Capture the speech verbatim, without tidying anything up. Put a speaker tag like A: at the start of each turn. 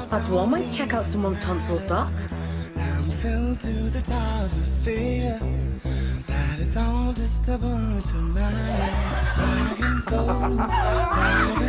A: That's one way to check out someone's tonsils, Doc.
B: I'm filled to the top of fear that it's all just a bunch of mine. Dog and cold, dog